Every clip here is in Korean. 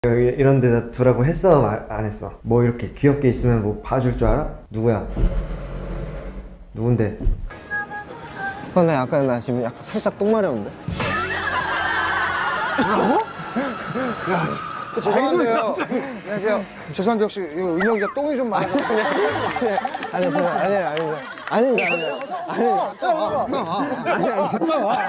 여기 이런 데다 두라고 했어? 안 했어? 뭐 이렇게 귀엽게 있으면 뭐 봐줄 줄 알아? 누구야? 누군데? 나 약간 나 지금 약간 살짝 똥 마려운데? 뭐라고? 야, 죄송한데요. 안녕하세요. 죄송한데 혹시 이거 은혁이가 똥이 좀 많아서. 아니요. 갔다 와.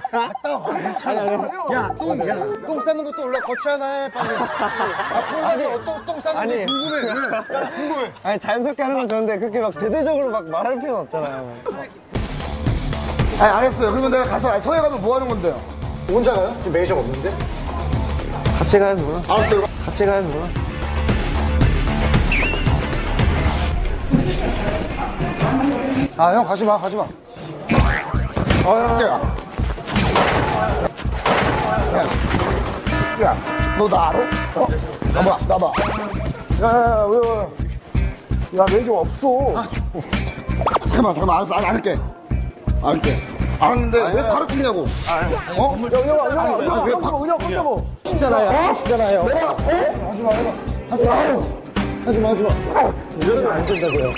야, 똥 싸는 것도 원래 거치 하나 해, 빨리. 청각이 어떤 똥 싸는지 궁금해. 아니 자연스럽게 하는 건 좋은데 그렇게 막 대대적으로 막 말할 필요는 없잖아요. 아니, 알겠어요. 그러면 내가 가서 서해 가면 뭐 하는 건데요? 혼자 가요? 지금 매니저가 없는데? 같이 가요 누나. 알았어요. 같이 가요 누나. 아, 형 가지 마. 야, 너 나 알아? 나봐. 야, 매니저 없어. 잠깐만, 알았어. 안 할게. 알았는데 왜 바로 끌냐고? 어? 왜 바로 은혁 깜짝어? 있잖아요. 하지 마. 이러면 안 된다고요.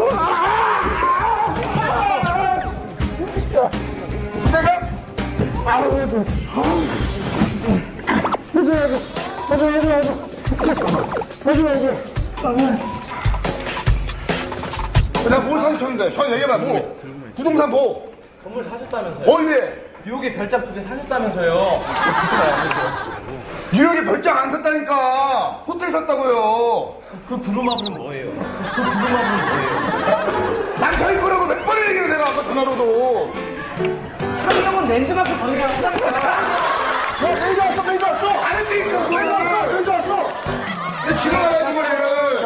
내가 뭘 사주셨는데? 형 얘기해봐. 뭐? 부동산 뭐? 건물 사셨다면서요? 어디에? 뉴욕에 별장 2개 사셨다면서요? 뉴욕에 별장 안 샀다니까. 호텔 샀다고요. 그 브루마블은 뭐예요? 난 저희 거라고 몇 번을 얘기해 내가 아까 전화로도. 창경은 랜드마크 관계한다니까. 매니저 왔어. 아는데 있어. 매니저 왔어. 내 지나가야지 그래.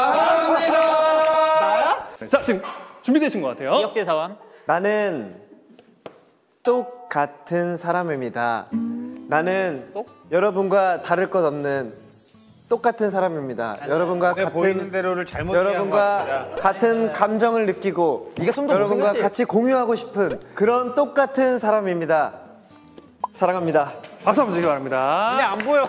자, 지금 준비되신 것 같아요. 기억제 사원. 나는 똑같은 사람입니다. 나는 여러분과 다를 것 없는 똑같은 사람입니다. 여러분과 같은 감정을 느끼고 여러분과 같이 공유하고 싶은 그런 똑같은 사람입니다. 사랑합니다. 박수 한번 주시기 바랍니다. 근데 안 보여.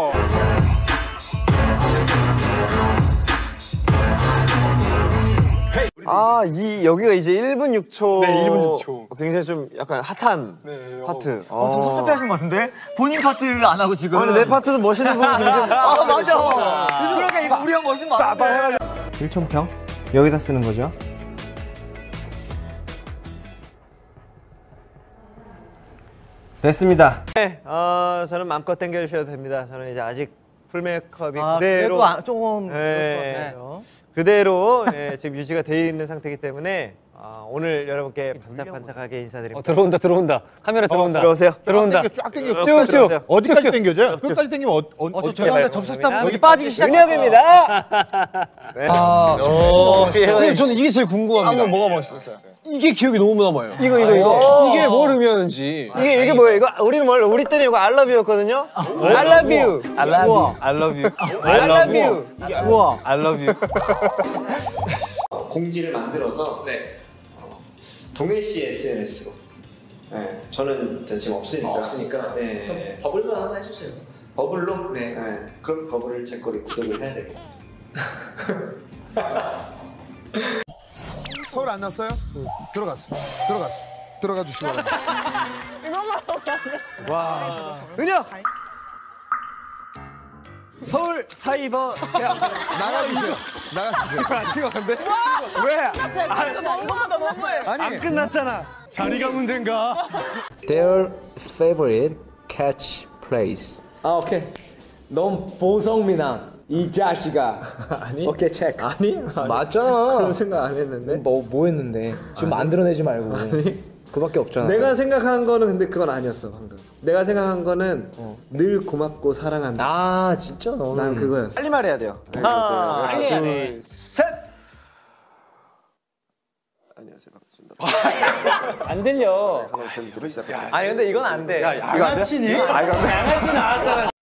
여기가 이제 1분 6초. 네, 1분 6초. 굉장히 좀 약간 핫한 파트. 좀 섭섭해하신 것 같은데? 본인 파트를 안 하고 지금. 근데 내 파트도 멋있는 분이 굉장히. 맞아. 그러니까 이거 우리 형 멋있는 거 같은데? 일촌평? 여기다 쓰는 거죠? 됐습니다. 네, 저는 마음껏 당겨주셔도 됩니다. 저는 이제 아직 풀 메이크업이 그대로 그래도 조금 네, 그대로 지금 유지가 되어 있는 상태이기 때문에 오늘 여러분께 반짝반짝하게 인사드립니다. 들어온다. 카메라 들어온다. 들어오세요. 들어온다. 쫙 당겨. 쭉. 어디까지 당겨져? 끝까지 당기면 죄송한데 접속사분 여기 빠지기 시작. 은혁입니다. 근데 저는 이게 제일 궁금합니다. 뭐가 멋있었어요? 이게 기억이 너무 남아요. 이거. 이게 뭘 의미하는지. 이게 뭐예요? 이거 우리는 원래 우리 때는 이거 I love you였거든요. I love you. I love you. I love you. 우와. I love you. 공지를 만들어서 동해 씨 SNS로. 네, 저는 지금 없으니까. 네. 버블만 하나 해주세요. 버블로? 네. 그럼 버블을 제 거를 구독을 해야 되겠다. 서울 안 났어요? 들어갔어. 들어가 주시기 바랍니다. 은혁! 서울 사이버 대학 나가주세요. 안 끝났잖아. 자리가 문제인가? Their favorite catchphrase. 오케이. 넌 보성민아 이 자식아. 아니? 오케이 체크. 아니? 맞잖아. 그런 생각 안 했는데. 뭐 했는데? 지금 만들어내지 말고. 그밖에 없잖아. 내가 생각한 거는 근데 그건 아니었어 방금. 내가 생각한 거는 늘 고맙고 사랑한다. 아 진짜 너는. 난 그거였어. 빨리 말해야 돼요. 빨리 해야 돼. 셋. 안녕하세요 반갑습니다. 안 들려. 저는 들으시작. 아니 근데 이건 안 돼. 양아치니? 양아치 나왔잖아.